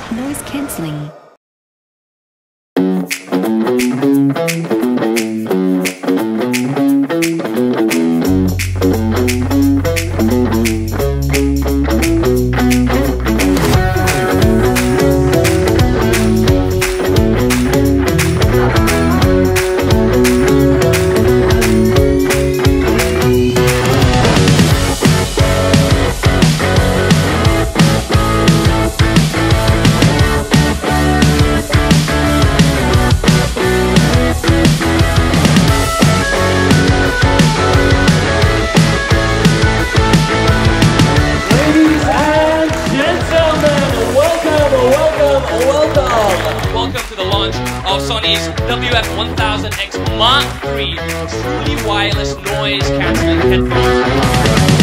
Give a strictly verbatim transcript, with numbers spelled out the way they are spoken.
Noise cancelling. Welcome to the launch of Sony's W F one thousand X Mark three truly wireless noise cancelling headphones.